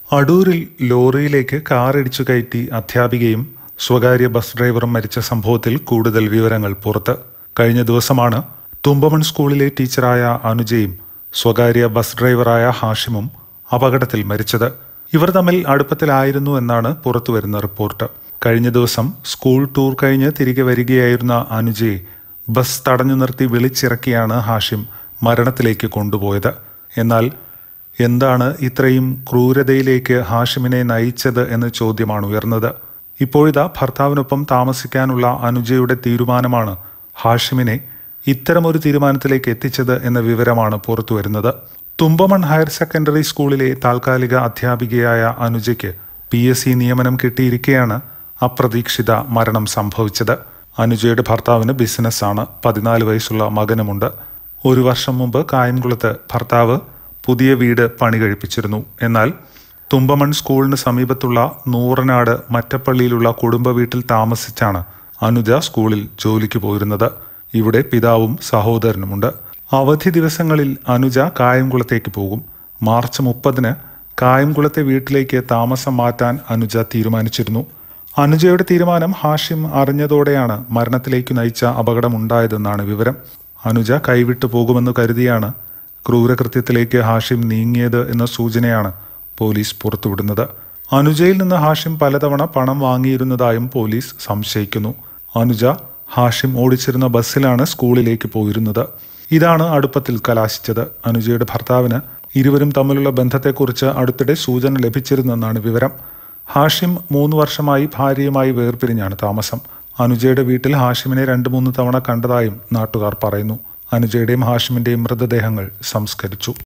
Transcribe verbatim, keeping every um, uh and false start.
അടൂരിൽ ലോറിയിലേക്ക് കാറിടിച്ചു കയറ്റി അധ്യാപികയും സ്വകാര്യ ബസ് ഡ്രൈവറും മരിച്ച സംഭവത്തിൽ കൂടുതൽ വിവരങ്ങൾ പുറത്ത്. കഴിഞ്ഞ ദിവസമാണ് തുമ്പമൺ സ്കൂളിലെ ടീച്ചറായ അനുജയും സ്വകാര്യ ബസ് ഡ്രൈവറായ ഹാഷിമും അപകടത്തിൽ മരിച്ചത്. ഇവർ തമ്മിൽ അടുപ്പത്തിലായിരുന്നു എന്നാണ് പുറത്തുവരുന്ന റിപ്പോർട്ട്. കഴിഞ്ഞ ദിവസം സ്കൂൾ ടൂർ കഴിഞ്ഞ് തിരികെ വരികയായിരുന്ന അനുജയെ ബസ് തടഞ്ഞു നിർത്തി വിളിച്ചിറക്കിയാണ് ഹാഷിം മരണത്തിലേക്ക് കൊണ്ടുപോയത്. എന്നാൽ എന്താണ് ഇത്രയും ക്രൂരതയിലേക്ക് ഹാഷിമിനെ നയിച്ചത് എന്ന ചോദ്യമാണ് ഉയർന്നത്. ഇപ്പോഴിതാ ഭർത്താവിനൊപ്പം താമസിക്കാനുള്ള അനുജയുടെ തീരുമാനമാണ് ഹാഷിമിനെ ഇത്തരമൊരു തീരുമാനത്തിലേക്ക് എത്തിച്ചത് എന്ന വിവരമാണ് പുറത്തുവരുന്നത്. തുമ്പമൺ ഹയർ സെക്കൻഡറി സ്കൂളിലെ താൽക്കാലിക അധ്യാപികയായ അനുജയ്ക്ക് പി എസ് സി നിയമനം കിട്ടിയിരിക്കെയാണ് അപ്രതീക്ഷിത മരണം സംഭവിച്ചത്. അനുജയുടെ ഭർത്താവിന് ബിസിനസ്സാണ്. പതിനാല് വയസ്സുള്ള മകനുമുണ്ട്. ഒരു വർഷം മുമ്പ് കായംകുളത്ത് ഭർത്താവ് പുതിയ വീട് പണി കഴിപ്പിച്ചിരുന്നു. എന്നാൽ തുമ്പമൺ സ്കൂളിന് സമീപത്തുള്ള നൂറനാട് മറ്റപ്പള്ളിയിലുള്ള കുടുംബ വീട്ടിൽ താമസിച്ചാണ് അനുജ സ്കൂളിൽ ജോലിക്ക് പോയിരുന്നത്. ഇവിടെ പിതാവും സഹോദരനുമുണ്ട്. അവധി ദിവസങ്ങളിൽ അനുജ കായംകുളത്തേക്ക് പോകും. മാർച്ച് മുപ്പതിന് കായംകുളത്തെ വീട്ടിലേക്ക് താമസം മാറ്റാൻ അനുജ തീരുമാനിച്ചിരുന്നു. അനുജയുടെ തീരുമാനം ഹാഷിം അറിഞ്ഞതോടെയാണ് മരണത്തിലേക്ക് നയിച്ച അപകടമുണ്ടായതെന്നാണ് വിവരം. അനുജ കൈവിട്ടു പോകുമെന്ന് കരുതിയാണ് ക്രൂരകൃത്യത്തിലേക്ക് ഹാഷിം നീങ്ങിയത് എന്ന സൂചനയാണ് പോലീസ് പുറത്തുവിടുന്നത്. അനുജയിൽ നിന്ന് ഹാഷിം പലതവണ പണം വാങ്ങിയിരുന്നതായും പോലീസ് സംശയിക്കുന്നു. അനുജ ഹാഷിം ഓടിച്ചിരുന്ന ബസ്സിലാണ് സ്കൂളിലേക്ക് പോയിരുന്നത്. ഇതാണ് അടുപ്പത്തിൽ കലാശിച്ചത്. അനുജയുടെ ഭർത്താവിന് ഇരുവരും തമ്മിലുള്ള ബന്ധത്തെക്കുറിച്ച് അടുത്തിടെ സൂചന ലഭിച്ചിരുന്നെന്നാണ് വിവരം. ഹാഷിം മൂന്ന് വർഷമായി ഭാര്യയുമായി വേർപിരിഞ്ഞാണ് താമസം. അനുജയുടെ വീട്ടിൽ ഹാഷിമിനെ രണ്ട് മൂന്ന് തവണ കണ്ടതായും നാട്ടുകാർ പറയുന്നു. അനുജയുടെയും ഹാഷിമിന്റെയും മൃതദേഹങ്ങൾ സംസ്കരിച്ചു.